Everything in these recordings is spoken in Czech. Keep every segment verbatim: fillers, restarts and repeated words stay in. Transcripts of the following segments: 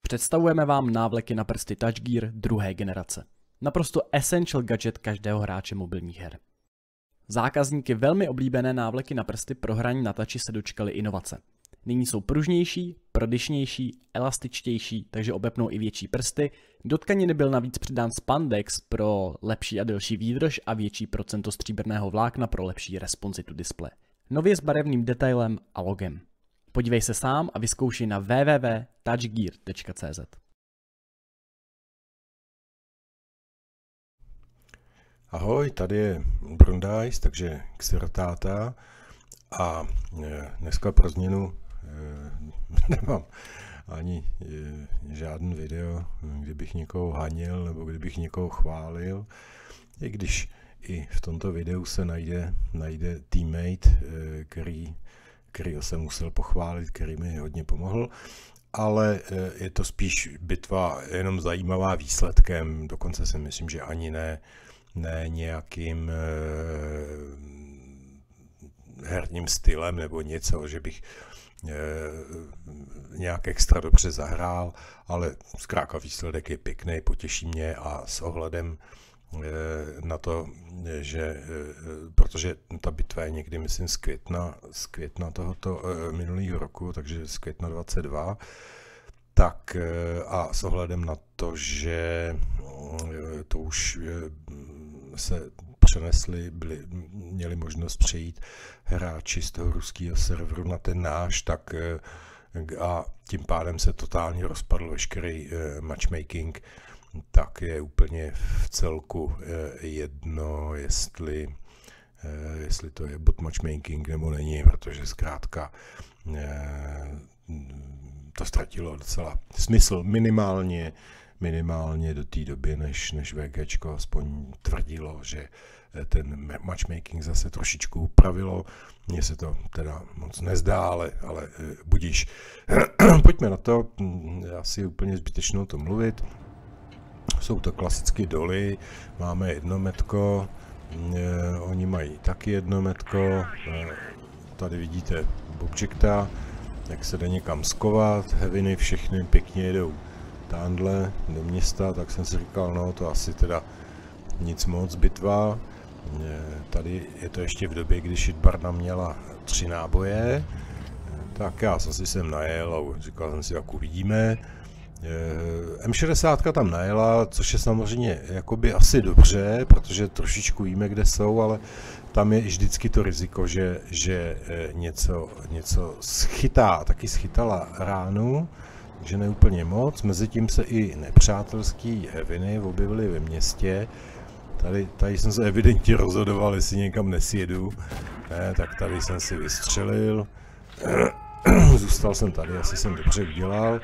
Představujeme vám návleky na prsty Touch Gear druhé generace. Naprosto essential gadget každého hráče mobilních her. Zákazníky velmi oblíbené návleky na prsty pro hraní na tači se dočkaly inovace. Nyní jsou pružnější, prodyšnější, elastičtější, takže obepnou i větší prsty. Do tkaniny byl navíc přidán spandex pro lepší a delší výdrž a větší procento stříbrného vlákna pro lepší responsitu displeje. Nově s barevným detailem a logem. Podívej se sám a vyzkoušej na w w w tečka touchgear tečka c z. Ahoj, tady je Brundajs, takže Xerotáta a dneska pro změnu nemám ani žádný video, kdybych někoho hanil nebo kdybych někoho chválil, i když i v tomto videu se najde, najde teammate, který, kterýho jsem musel pochválit, který mi hodně pomohl, ale je to spíš bitva jenom zajímavá výsledkem, dokonce si myslím, že ani ne ne nějakým e, herním stylem nebo něco, že bych e, nějak extra dobře zahrál, ale zkrátka výsledek je pěkný, potěší mě a s ohledem e, na to, že e, protože ta bitva je někdy, myslím, z května, z května tohoto e, minulého roku, takže z května dvacet dva, tak e, a s ohledem na to, že e, to už e, se přenesli, byli, měli možnost přejít hráči z toho ruského serveru na ten náš, tak a tím pádem se totálně rozpadl veškerý matchmaking, tak je úplně v celku jedno, jestli, jestli to je bot matchmaking nebo není, protože zkrátka to ztratilo docela smysl minimálně, minimálně do té doby, než, než VGčko aspoň tvrdilo, že ten matchmaking zase trošičku upravilo. Mně se to teda moc nezdá, ale, ale budíš. Pojďme na to, asi je úplně zbytečnou to mluvit. Jsou to klasicky doly, máme jednometko, oni mají taky jednometko, tady vidíte objekta, jak se jde někam skovat, heaviny všechny pěkně jedou tamhle do města, tak jsem si říkal, no to asi teda nic moc, bitva. Tady je to ještě v době, kdy Shitbarda měla tři náboje, tak já asi jsem najel a říkal jsem si, jak uvidíme. M šedesát tam najela, což je samozřejmě jakoby asi dobře, protože trošičku víme, kde jsou, ale tam je vždycky to riziko, že, že něco, něco schytá, taky schytala ránu, že ne úplně moc, mezitím se i nepřátelský heaviny objevily ve městě. Tady, tady jsem se evidentně rozhodoval, jestli někam nesjedu, ne, tak tady jsem si vystřelil, zůstal jsem tady, asi jsem dobře udělal.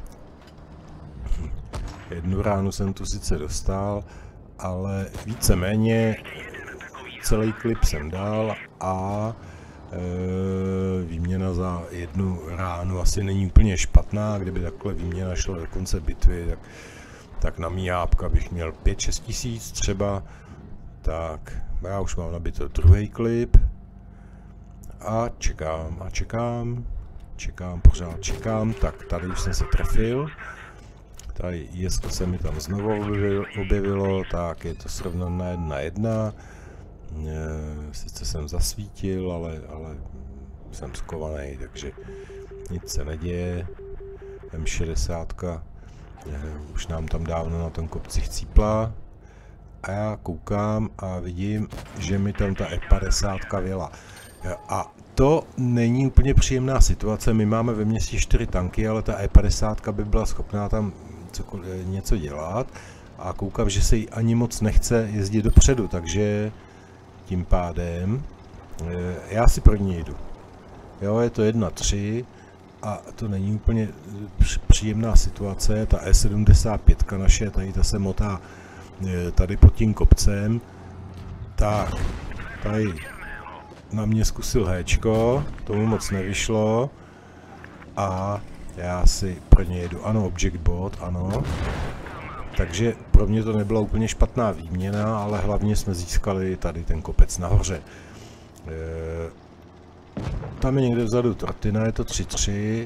Jednu ránu jsem tu sice dostal, ale víceméně celý klip jsem dal a e, výměna za jednu ránu asi není úplně špatná, kdyby takhle výměna šla do konce bitvy, tak, tak na mý jápka bych měl pět šest tisíc třeba, tak já už mám nabito druhý klip a čekám a čekám, čekám, pořád čekám, tak tady už jsem se trefil. Tady jesko se mi tam znovu objevilo, tak je to srovnané jedna na jedna. Sice jsem zasvítil, ale, ale jsem skovaný, takže nic se neděje. M šedesát už nám tam dávno na tom kopci chcípla. A já koukám a vidím, že mi tam ta E padesát věla. A to není úplně příjemná situace. My máme ve městě čtyři tanky, ale ta E padesát by byla schopná tam cokoliv, něco dělat. A koukám, že se jí ani moc nechce jezdit dopředu, takže tím pádem já si pro ní jdu. Jo, je to jedna tři a to není úplně příjemná situace. Ta E sedmdesát pět naše, tady ta se motá tady pod tím kopcem. Tak, tady na mě zkusil Héčko, tomu moc nevyšlo a já si pro ně jedu. Ano, object bot, ano. Takže pro mě to nebyla úplně špatná výměna, ale hlavně jsme získali tady ten kopec nahoře. E, tam je někde vzadu Trotina, je to tři tři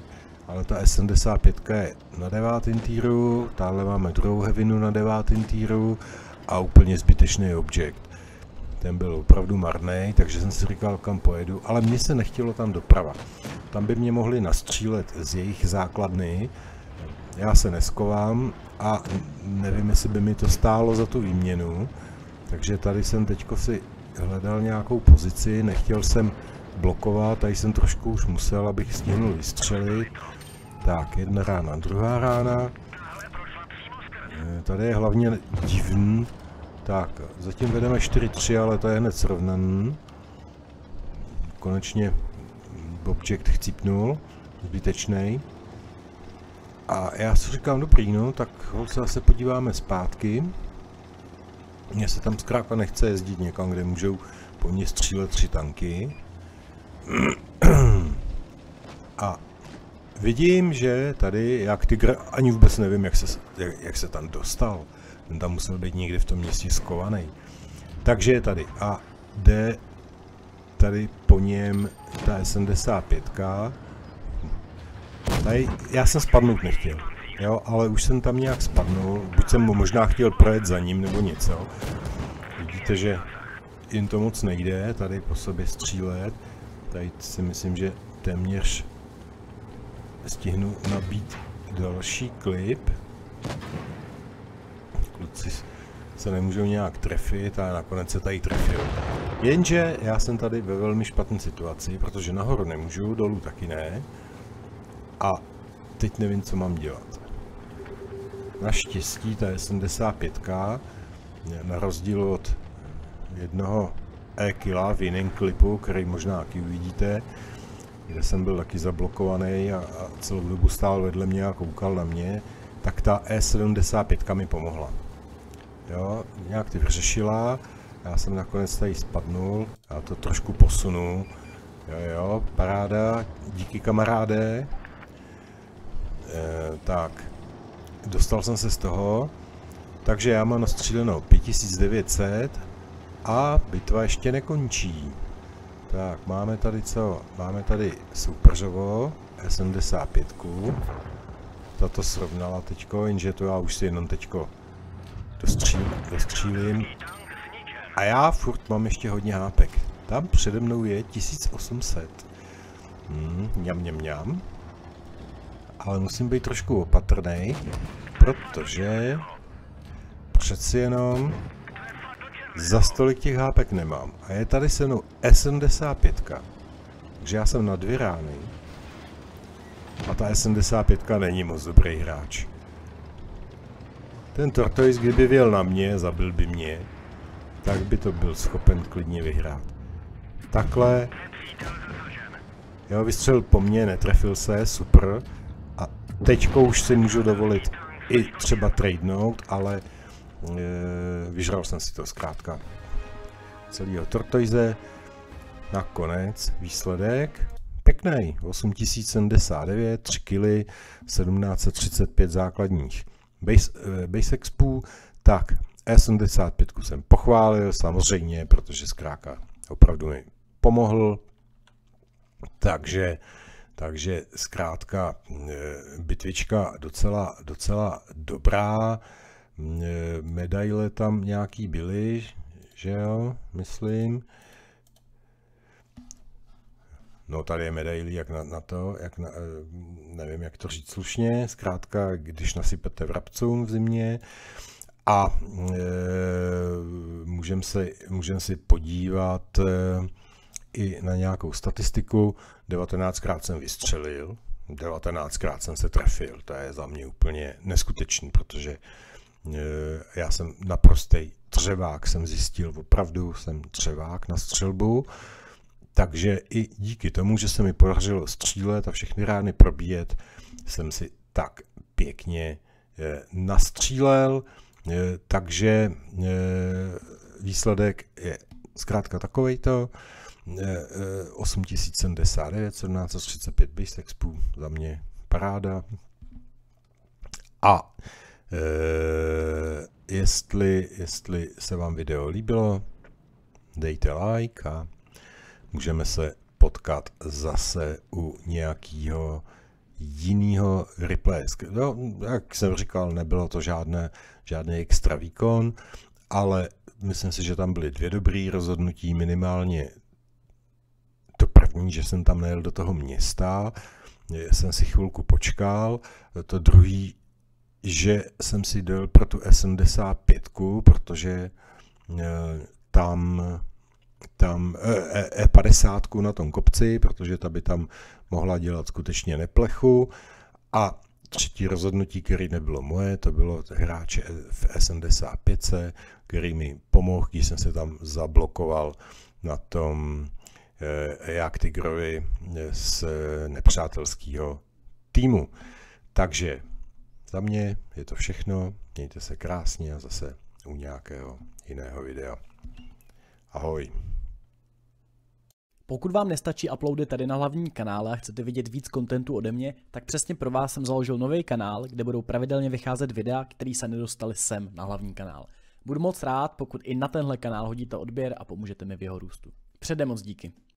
ale ta S sedmdesát pět je na devátém týru, táhle máme druhou heavinu na devátém týru a úplně zbytečný objekt. Ten byl opravdu marný, takže jsem si říkal, kam pojedu, ale mně se nechtělo tam doprava. Tam by mě mohli nastřílet z jejich základny, já se neskovám a nevím, jestli by mi to stálo za tu výměnu, takže tady jsem teďko si hledal nějakou pozici, nechtěl jsem blokovat, tady jsem trošku už musel, abych stihnul vystřelit. Tak, jedna rána, druhá rána. Tady je hlavně divný. Tak, zatím vedeme čtyři tři, ale to je hned srovnaný. Konečně objekt chcípnul, zbytečnej. A já si říkám, dobrý, no, tak se zase podíváme zpátky. Mně se tam zkrátka nechce jezdit někam, kde můžou po mně střílet tři tanky. A vidím, že tady, jak Tygr, ani vůbec nevím, jak se, jak, jak se tam dostal. Ten tam musel být někde v tom městě skovaný. Takže je tady a jde tady po něm ta S sedmdesát pět. Tady, já jsem spadnout nechtěl, jo, ale už jsem tam nějak spadnul, buď jsem možná chtěl projet za ním nebo něco. Vidíte, že jim to moc nejde, tady po sobě střílet. Tady si myslím, že téměř stihnu nabít další klip. Kluci se nemůžou nějak trefit a nakonec se tady trefil. Jenže já jsem tady ve velmi špatné situaci, protože nahoru nemůžu, dolů taky ne. A teď nevím, co mám dělat. Naštěstí ta S sedmdesát pět, na rozdíl od jednoho E-killa v jiném klipu, který možná taky uvidíte, kde jsem byl taky zablokovaný a, a celou dobu stál vedle mě a koukal na mě, tak ta E sedmdesát pět mi pomohla. Jo, nějak ty vyřešila, já jsem nakonec tady spadnul, já to trošku posunu. Jo, jo, paráda, díky kamaráde. E, tak, dostal jsem se z toho, takže já mám nastříleno pět tisíc devět set a bitva ještě nekončí. Tak, máme tady co? Máme tady Superžovo, S sedmdesát pět. Ta to srovnala teďko, jenže to já už si jenom teďko dostřílím, dostřílím. A já furt mám ještě hodně hápek. Tam přede mnou je tisíc osm set. Hmm, mňam, mňam, mňam. Ale musím být trošku opatrný, protože přeci jenom za stolik těch hápek nemám. A je tady se mnou S sedmdesát pět. Takže já jsem na dvě rány. A ta S sedmdesát pět není moc dobrý hráč. Ten Tortoise, kdyby věl na mě, zabil by mě, tak by to byl schopen klidně vyhrát. Takhle. Jo, vystřelil po mně, netrefil se, super. A teďko už si můžu dovolit i třeba tradenout, ale e, vyžral jsem si to zkrátka. Celýho Tortoise. Nakonec výsledek. Pěkný, osm tisíc sedmdesát devět, tři kily, sedmnáct set třicet pět základních base, base expů. Tak, S sedmdesát pět jsem pochválil, samozřejmě, protože zkrátka opravdu mi pomohl. Takže, takže zkrátka bitvička docela, docela dobrá. Medaile tam nějaký byly, že jo, myslím. No tady je medailí jak na, na to, jak na, nevím jak to říct slušně, zkrátka když nasypete vrabcům v zimě a e, můžeme se, můžem si podívat e, i na nějakou statistiku. devatenáctkrát jsem vystřelil, devatenáctkrát jsem se trefil, to je za mě úplně neskutečný, protože e, já jsem naprostej třevák, jsem zjistil, opravdu jsem třevák na střelbu. Takže i díky tomu, že se mi podařilo střílet a všechny rány probíjet, jsem si tak pěkně e, nastřílel. E, takže e, výsledek je zkrátka takovejto. E, osm tisíc sedmdesát devět, sedmnáct set třicet pět base expů, za mě paráda. A e, jestli, jestli se vám video líbilo, dejte like a můžeme se potkat zase u nějakého jinýho replaye. No, jak jsem říkal, nebylo to žádné, žádný extra výkon, ale myslím si, že tam byly dvě dobré rozhodnutí, minimálně to první, že jsem tam nejel do toho města, jsem si chvilku počkal, to druhý, že jsem si dojel pro tu S sedmdesát pět, protože tam, tam E padesát na tom kopci, protože ta by tam mohla dělat skutečně neplechu. A třetí rozhodnutí, který nebylo moje, to bylo hráče v S sedmdesát pět, který mi pomohl, když jsem se tam zablokoval na tom jak Tigrovi z nepřátelského týmu. Takže za mě je to všechno, mějte se krásně a zase u nějakého jiného videa. Ahoj. Pokud vám nestačí uploady tady na hlavní kanále a chcete vidět víc kontentu ode mě, tak přesně pro vás jsem založil nový kanál, kde budou pravidelně vycházet videa, které se nedostaly sem na hlavní kanál. Budu moc rád, pokud i na tenhle kanál hodíte odběr a pomůžete mi v jeho růstu. Předem moc díky.